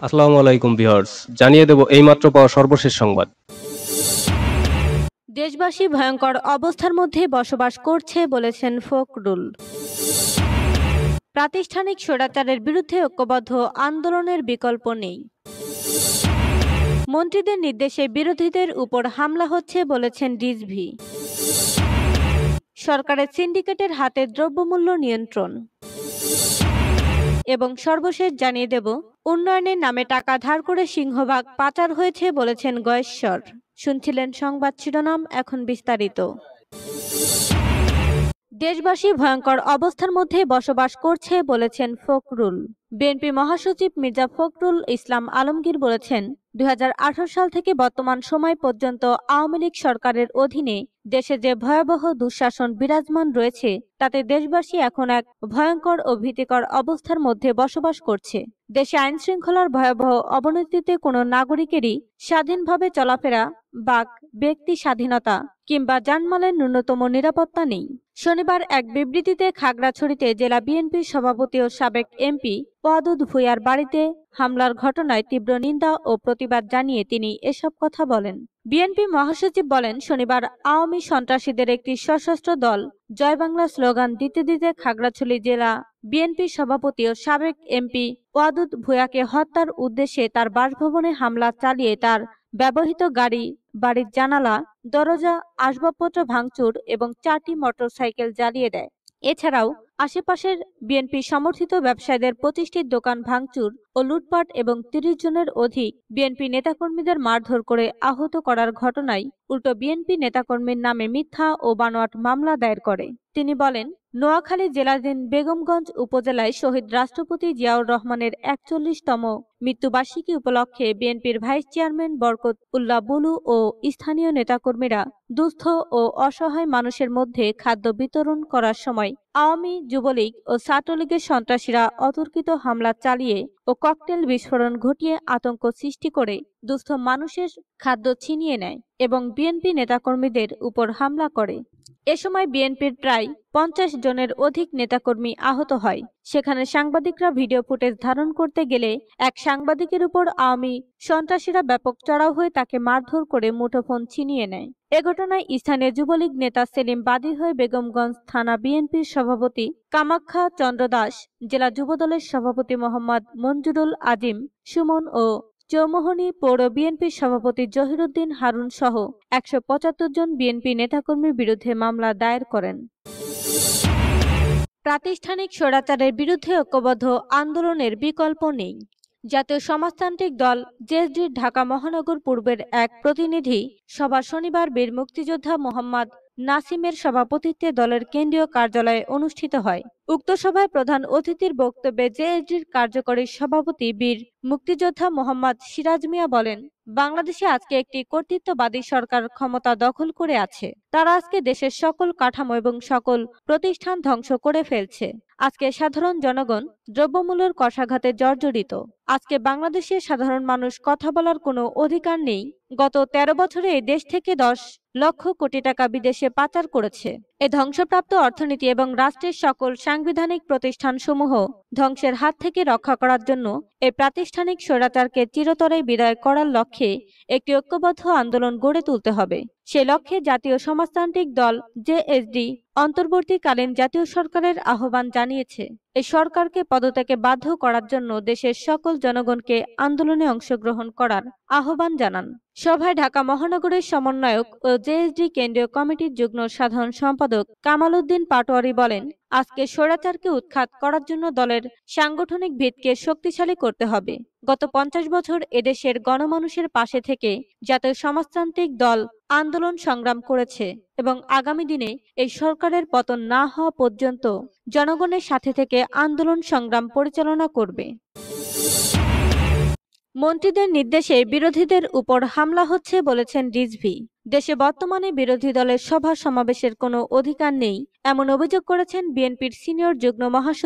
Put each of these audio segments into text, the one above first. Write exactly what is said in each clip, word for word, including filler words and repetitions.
আসসালামু আলাইকুম ভিউয়ার্স, জানিয়ে দেব এইমাত্র পাওয়া সর্বশেষ সংবাদ। দেশবাসী ভয়ঙ্কর অবস্থার মধ্যে বসবাস করছে বলেছেন ফখরুল। প্রাতিষ্ঠানিক স্বৈরাচারের বিরুদ্ধে ঐক্যবদ্ধ আন্দোলনের বিকল্প নেই। মন্ত্রীদের নির্দেশে বিরোধীদের উপর হামলা হচ্ছে বলেছেন রিজভী। সরকারের সিন্ডিকেটের হাতে দ্রব্যমূল্য নিয়ন্ত্রণ। এবং সর্বশেষ জানিয়ে দেব, উন্নয়নের নামে টাকা ধার করে সিংহভাগ পাচার হয়েছে বলেছেন গয়েশ্বর। শুনছিলেন সংবাদ শিরোনাম, এখন বিস্তারিত। দেশবাসী ভয়ঙ্কর অবস্থার মধ্যে বসবাস করছে বলেছেন ফখরুল। বিএনপি মহাসচিব মির্জা ফখরুল ইসলাম আলমগীর বলেছেন, দুই হাজার আঠারো সাল থেকে বর্তমান সময় পর্যন্ত আওয়ামী লীগ সরকারের অধীনে দেশে যে ভয়াবহ দুঃশাসন বিরাজমান রয়েছে তাতে দেশবাসী এখন এক ভয়ঙ্কর ও ভীতিকর অবস্থার মধ্যে বসবাস করছে। দেশে আইন শৃঙ্খলার ভয়াবহ অবনতিতে কোনো নাগরিকেরই স্বাধীনভাবে চলাফেরা বা ব্যক্তি স্বাধীনতা কিংবা যানমালের ন্যূনতম নিরাপত্তা নেই। শনিবার এক বিবৃতিতে খাগড়াছড়িতে জেলা বিএনপির সভাপতি ও সাবেক এমপি ওয়াদুদ ভূঁইয়ার বাড়িতে হামলার ঘটনায় তীব্র নিন্দা ও প্রতিবাদ জানিয়ে তিনি এসব কথা বলেন। বিএনপি মহাসচিব বলেন, শনিবার আওয়ামী সন্ত্রাসীদের একটি সশস্ত্র দল জয় বাংলা স্লোগান দিতে দিতে খাগড়াছড়ি জেলা বিএনপির সভাপতি ও সাবেক এমপি ওয়াদুদ ভূঁইয়াকে হত্যার উদ্দেশ্যে তার বাসভবনে হামলা চালিয়ে তার ব্যবহৃত গাড়ি, বাড়ির জানালা, দরজা, আসবাবপত্র ভাঙচুর এবং চারটি মোটরসাইকেল জ্বালিয়ে দেয়। এছাড়াও আশেপাশের বিএনপি সমর্থিত ব্যবসায়ীদের পঁচিশটির দোকান ভাঙচুর ও লুটপাট এবং তিরিশ জনের অধিক বিএনপি নেতাকর্মীদের মারধর করে আহত করার ঘটনায় উল্টো বিএনপি নেতাকর্মীর নামে মিথ্যা ও বানোয়াট মামলা দায়ের করে। তিনি বলেন, নোয়াখালী জেলাধীন বেগমগঞ্জ উপজেলায় শহীদ রাষ্ট্রপতি জিয়াউর রহমানের একচল্লিশতম মৃত্যুবার্ষিকী উপলক্ষে বিএনপির ভাইস চেয়ারম্যান বরকত উল্লাহ বুলু ও স্থানীয় নেতাকর্মীরা দুস্থ ও অসহায় মানুষের মধ্যে খাদ্য বিতরণ করার সময় আওয়ামী, যুবলীগ ও ছাত্রলীগের সন্ত্রাসীরা অতর্কিত হামলা চালিয়ে ও ককটেল বিস্ফোরণ ঘটিয়ে আতঙ্ক সৃষ্টি করে দুস্থ মানুষের খাদ্য ছিনিয়ে নেয় এবং বিএনপি নেতাকর্মীদের উপর হামলা করে। এ সময় বিএনপির প্রায় পঞ্চাশ জনের অধিক নেতাকর্মী আহত হয়। সেখানে সাংবাদিকরা ভিডিও ফুটেজ ধারণ করতে গেলে এক সাংবাদিকের উপর আওয়ামী সন্ত্রাসীরা ব্যাপক চড়াও হয়ে তাকে মারধর করে মুঠোফোন ছিনিয়ে নেয়। এ ঘটনায় স্থানীয় যুবলীগ নেতা সেলিম বাদী হয়ে বেগমগঞ্জ থানা বিএনপির সভাপতি কামাখ্যা চন্দ্র দাস, জেলা যুবদলের সভাপতি মোহাম্মদ মঞ্জুরুল আজিম সুমন ও চৌমোহনী পৌর বিএনপির সভাপতি জহিরুদ্দিন হারুন সহ একশো পঁচাত্তর জন বিএনপি নেতাকর্মীর বিরুদ্ধে মামলা দায়ের করেন। প্রাতিষ্ঠানিক স্বৈরাচারের বিরুদ্ধে ঐক্যবদ্ধ আন্দোলনের বিকল্প নেই। জাতীয় সমাজতান্ত্রিক দল জেএসডির ঢাকা মহানগর পূর্বের এক প্রতিনিধি সভা শনিবার বীর মুক্তিযোদ্ধা মোহাম্মদ নাসিমের সভাপতিত্বে দলের কেন্দ্রীয় কার্যালয়ে অনুষ্ঠিত হয়। উক্ত সভায় প্রধান অতিথির বক্তব্যে জেএসডির কার্যকরী সভাপতি বীর মুক্তিযোদ্ধা মোহাম্মদ সিরাজ মিয়া বলেন, বাংলাদেশে আজকে একটি কর্তৃত্ববাদী সরকার ক্ষমতা দখল করে আছে। তারা আজকে দেশের সকল কাঠামো এবং সকল প্রতিষ্ঠান ধ্বংস করে ফেলছে। আজকে সাধারণ জনগণ দ্রব্যমূল্যের কষাঘাতে জর্জরিত। আজকে বাংলাদেশের সাধারণ মানুষ কথা বলার কোনো অধিকার নেই। গত তেরো বছরে এই দেশ থেকে দশ লক্ষ কোটি টাকা বিদেশে পাচার করেছে। এ ধ্বংসপ্রাপ্ত অর্থনীতি এবং রাষ্ট্রের সকল সাংবিধানিক প্রতিষ্ঠানসমূহ ধ্বংসের হাত থেকে রক্ষা করার জন্য এই প্রাতিষ্ঠানিক স্বৈরাচারকে চিরতরে বিদায় করার লক্ষ্যে একটি ঐক্যবদ্ধ আন্দোলন গড়ে তুলতে হবে। সে লক্ষ্যে জাতীয় সমাজতান্ত্রিক দল জেএসডি অন্তর্বর্তীকালীন জাতীয় সরকারের আহ্বান জানিয়েছে। এই সরকারকে পদত্যাগে বাধ্য করার জন্য দেশের সকল জনগণকে আন্দোলনে অংশগ্রহণ করার আহ্বান জানান। সভায় ঢাকা মহানগরের সমন্বয়ক ও জেএসডি কেন্দ্রীয় কমিটির যুগ্ম সাধারণ সম্পাদক কামাল উদ্দিন পাটোয়ারি বলেন, আজকে স্বৈরাচারকে উৎখাত করার জন্য দলের সাংগঠনিক ভিতকে শক্তিশালী করতে হবে। গত পঞ্চাশ বছর এদেশের গণমানুষের পাশে থেকে জাতীয় সমাজতান্ত্রিক দল আন্দোলন সংগ্রাম করেছে এবং আগামী দিনে এই সরকারের পতন না হওয়া পর্যন্ত জনগণের সাথে থেকে আন্দোলন সংগ্রাম পরিচালনা করবে। মন্ত্রীদের নির্দেশে বিরোধীদের উপর হামলা হচ্ছে বলেছেন রিজভী। দেশে বর্তমানে বিরোধী দলের সভা সমাবেশের কোনো অধিকার নেই এমন অভিযোগ করেছেন বিএনপির সিনিয়র যুগ্ম মহাসচিব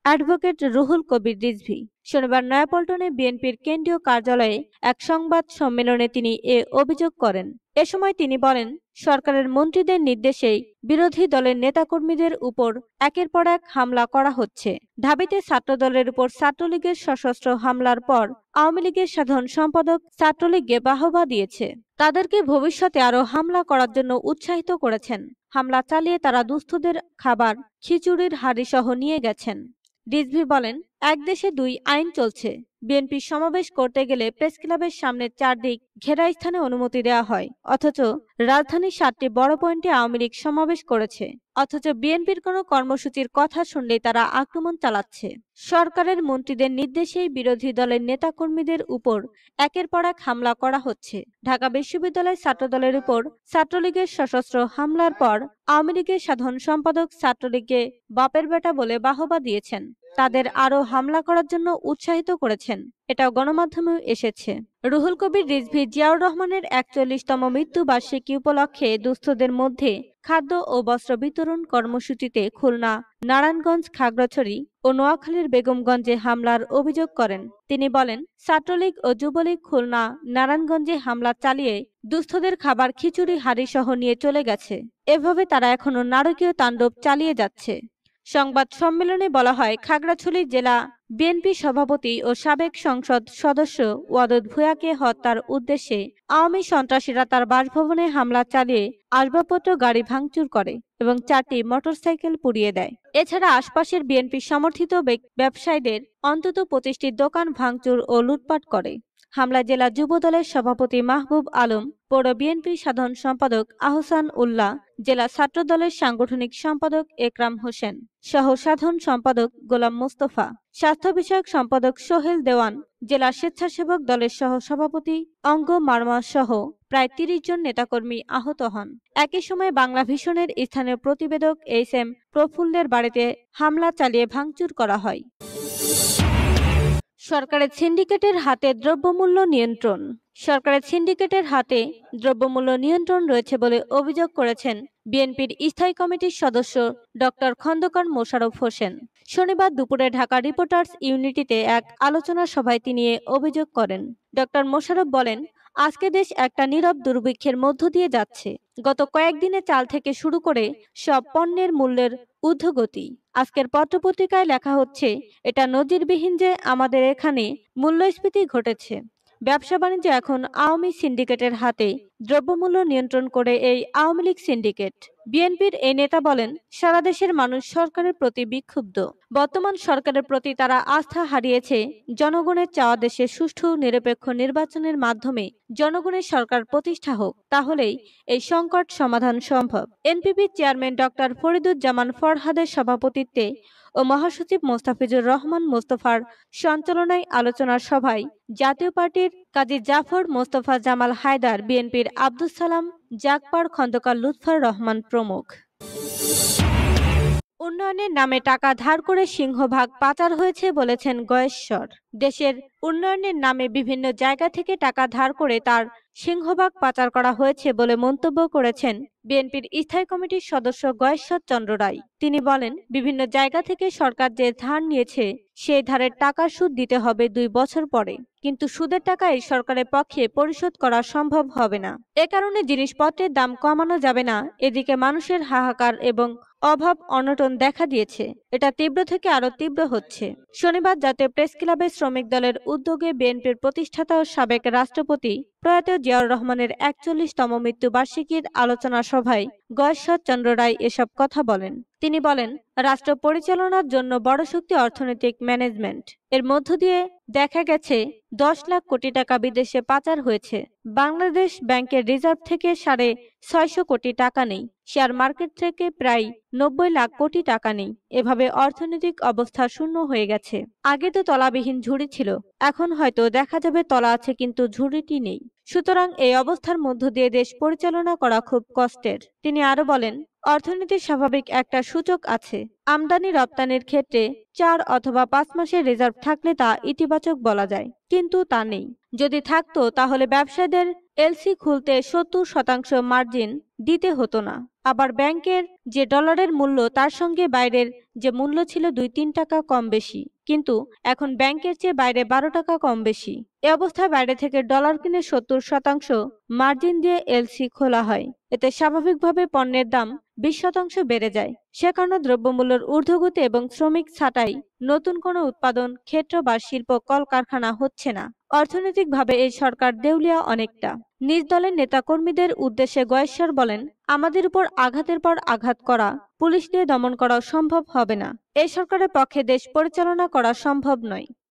অ্যাডভোকেট রুহুল কবির রিজভী। শনিবার নয়াপল্টনে বিএনপির কেন্দ্রীয় কার্যালয়ে এক সংবাদ সম্মেলনে তিনি এ অভিযোগ করেন। এ সময় তিনি বলেন, সরকারের মন্ত্রীদের নির্দেশেই বিরোধী দলের নেতাকর্মীদের উপর একের পর এক হামলা করা হচ্ছে। ঢাবিতে ছাত্রদলের উপর ছাত্রলীগের সশস্ত্র হামলার পর আওয়ামী লীগের সাধারণ সম্পাদক ছাত্রলীগকে বাহবা দিয়েছে। তাদেরকে ভবিষ্যতে আরও হামলা করার জন্য উৎসাহিত করেছেন। হামলা চালিয়ে তারা দুস্থদের খাবার, খিচুড়ির হাঁড়িসহ নিয়ে গেছেন। রিজভী বলেন, এক দেশে দুই আইন চলছে। বিএনপি সমাবেশ করতে গেলে প্রেসক্লাবের সামনে চারদিক ঘেরাস্থানে অনুমতি দেওয়া হয়, অথচ রাজধানীর সাতটি বড় পয়েন্টে আওয়ামী লীগ সমাবেশ করেছে। অথচ বিএনপির কোনো কর্মসূচির কথা শুনলেই তারা আক্রমণ চালাচ্ছে। সরকারের মন্ত্রীদের নির্দেশেই বিরোধী দলের নেতাকর্মীদের উপর একের পর এক হামলা করা হচ্ছে। ঢাকা বিশ্ববিদ্যালয় ছাত্রদলের উপর ছাত্রলীগের সশস্ত্র হামলার পর আওয়ামী লীগের সাধারণ সম্পাদক ছাত্রলীগকে বাপের বেটা বলে বাহবা দিয়েছেন। তাদের আরও হামলা করার জন্য উৎসাহিত করেছেন। এটাও গণমাধ্যমেও এসেছে। রুহুল কবির রিজভী জিয়াউর রহমানের একচল্লিশতম মৃত্যু বার্ষিকী উপলক্ষে দুস্থদের মধ্যে খাদ্য ও বস্ত্র বিতরণ কর্মসূচিতে খুলনা, নারায়ণগঞ্জ, খাগড়াছড়ি ও নোয়াখালীর বেগমগঞ্জে হামলার অভিযোগ করেন। তিনি বলেন, ছাত্রলীগ ও যুবলীগ খুলনা, নারায়ণগঞ্জে হামলা চালিয়ে দুস্থদের খাবার, খিচুড়ি হাঁড়িসহ নিয়ে চলে গেছে। এভাবে তারা এখনো নারকীয় তাণ্ডব চালিয়ে যাচ্ছে। সংবাদ সম্মেলনে বলা হয়, খাগড়াছড়ি জেলা বিএনপি সভাপতি ও সাবেক সংসদ সদস্য ওয়াদুদ ভূঁইয়াকে হত্যার উদ্দেশ্যে আওয়ামী সন্ত্রাসীরা তার বাসভবনে হামলা চালিয়ে আসবাবপত্র, গাড়ি ভাঙচুর করে এবং চারটি মোটরসাইকেল পুড়িয়ে দেয়। এছাড়া আশপাশের বিএনপি সমর্থিত ব্যবসায়ীদের অন্তত পঁচিশটি দোকান ভাঙচুর ও লুটপাট করে। হামলায় জেলা যুবদলের সভাপতি মাহবুব আলম, পৌর বিএনপি সাধারণ সম্পাদক আহসান উল্লাহ, জেলা ছাত্রদলের সাংগঠনিক সম্পাদক একরাম হোসেন সহ সাধারণ সম্পাদক গোলাম মোস্তফা, স্বাস্থ্য বিষয়ক সম্পাদক সোহেল দেওয়ান, জেলা স্বেচ্ছাসেবক দলের সহ সভাপতি অঙ্গ মারমা সহ প্রায় তিরিশ জন নেতাকর্মী আহত হন। একই সময় বাংলা ভিশনের স্থানীয় প্রতিবেদক এইচ এম প্রফুল্লের বাড়িতে হামলা চালিয়ে ভাঙচুর করা হয়। সরকারের সিন্ডিকেটের হাতে দ্রব্যমূল্য নিয়ন্ত্রণ। সরকারের সিন্ডিকেটের হাতে দ্রব্যমূল্য নিয়ন্ত্রণ রয়েছে বলে অভিযোগ করেছেন বিএনপির স্থায়ী কমিটির সদস্য ডক্টর খন্দকার মোশাররফ হোসেন। শনিবার দুপুরে ঢাকা রিপোর্টার্স ইউনিটিতে এক আলোচনা সভায় তিনি এ অভিযোগ করেন। ডক্টর মোশাররফ বলেন, আজকে দেশ একটা নীরব দুর্ভিক্ষের মধ্য দিয়ে যাচ্ছে। গত কয়েকদিনে চাল থেকে শুরু করে সব পণ্যের মূল্যের ঊর্ধ্বগতি। আজকের পত্রপত্রিকায় লেখা হচ্ছে, এটা নজিরবিহীন যে আমাদের এখানে মূল্যস্ফীতি ঘটেছে। ব্যবসা বাণিজ্য এখন আওয়ামী সিন্ডিকেটের হাতে। দ্রব্যমূল্য নিয়ন্ত্রণ করে এই আওয়ামী লীগ সিন্ডিকেট। বিএনপির এই নেতা বলেন, সারা দেশের মানুষ সরকারের প্রতি বিক্ষুব্ধ। বর্তমান সরকারের প্রতি তারা আস্থা হারিয়েছে। জনগণের চাওয়া দেশে সুষ্ঠু নিরপেক্ষ নির্বাচনের মাধ্যমে জনগণের সরকার প্রতিষ্ঠা হোক, তাহলেই এই সংকট সমাধান সম্ভব। এনপিপি চেয়ারম্যান ডক্টর ফরিদুজ্জামান ফরহাদের সভাপতিত্বে ও মহাসচিব মোস্তাফিজুর রহমান মোস্তফার সঞ্চালনায় আলোচনা সভায় জাতীয় পার্টির কাজী জাফর, মোস্তফা জামাল হায়দার, বিএনপির আব্দুস সালাম জাগপার, খন্দকার লুৎফর রহমান প্রমুখ। উন্নয়নের নামে টাকা ধার করে সিংহভাগ পাচার হয়েছে বলেছেন গয়েশ্বর। দেশের উন্নয়নের নামে বিভিন্ন জায়গা থেকে টাকা ধার করে তার সিংহভাগ পাচার করা হয়েছে বলে মন্তব্য করেছেন বিএনপির স্থায়ী কমিটির সদস্য গয়েশ্বর চন্দ্র রায়। তিনি বলেন, বিভিন্ন জায়গা থেকে সরকার যে ধার নিয়েছে সেই ধারের টাকা সুদ দিতে হবে দুই বছর পরে, কিন্তু সুদের টাকা এই সরকারের পক্ষে পরিশোধ করা সম্ভব হবে না। এ কারণে জিনিসপত্রের দাম কমানো যাবে না। এদিকে মানুষের হাহাকার এবং অভাব অনটন দেখা দিয়েছে। এটা তীব্র থেকে আরো তীব্র হচ্ছে। শনিবার জাতীয় প্রেস ক্লাবে শ্রমিক দলের উদ্যোগে বিএনপির প্রতিষ্ঠাতা ও সাবেক রাষ্ট্রপতি প্রয়াত জিয়াউর রহমানের একচল্লিশতম মৃত্যু বার্ষিকীর আলোচনা সভায় গয়েশ্বর চন্দ্র রায় এসব কথা বলেন। তিনি বলেন, রাষ্ট্র পরিচালনার জন্য বড় শক্তি অর্থনৈতিক ম্যানেজমেন্ট। এর মধ্য দিয়ে দেখা গেছে দশ লাখ কোটি টাকা বিদেশে পাচার হয়েছে। বাংলাদেশ ব্যাংকের রিজার্ভ থেকে সাড়ে ছয়শো কোটি টাকা নেই। শেয়ার মার্কেট থেকে প্রায় নব্বই লাখ কোটি টাকা নেই। এভাবে অর্থনৈতিক অবস্থা শূন্য হয়ে গেছে। আগে তো তলাবিহীন ঝুড়ি ছিল, এখন হয়তো দেখা যাবে তলা আছে কিন্তু ঝুড়িটি নেই। সুতরাং এই অবস্থার মধ্য দিয়ে দেশ পরিচালনা করা খুব কষ্টের। তিনি আরো বলেন, অর্থনীতির স্বাভাবিক একটা সূচক আছে। আমদানি রপ্তানির ক্ষেত্রে চার অথবা পাঁচ মাসের রিজার্ভ থাকলে তা ইতিবাচক বলা যায়, কিন্তু তা নেই। যদি থাকতো তাহলে ব্যবসায়ীদের এলসি খুলতে সত্তর শতাংশ মার্জিন দিতে হতো না। আবার ব্যাংকের যে ডলারের মূল্য তার সঙ্গে বাইরের যে মূল্য ছিল দুই তিন টাকা কম বেশি, কিন্তু এখন ব্যাংকের চেয়ে বাইরে বারো টাকা কম বেশি। এ অবস্থায় বাইরে থেকে ডলার কিনে সত্তর শতাংশ মার্জিন দিয়ে এলসি খোলা হয়। এতে স্বাভাবিকভাবে পণ্যের দাম বিশ শতাংশ বেড়ে যায়। সে কারণে দ্রব্যমূল্যের ঊর্ধ্বগতি এবং শ্রমিক ছাঁটাই নতুন কোনো উৎপাদন ক্ষেত্র বা শিল্প কলকারখানা হচ্ছে না। অর্থনৈতিকভাবে এই সরকার দেউলিয়া অনেকটা। নিজ দলের নেতাকর্মীদের উদ্দেশ্যে গয়েশ্বর বলেন, আমাদের উপর আঘাতের পর আঘাত করা, পুলিশ দিয়ে দমন করা সম্ভব হবে না। এই সরকারের পক্ষে দেশ পরিচালনা করা সম্ভব নয়।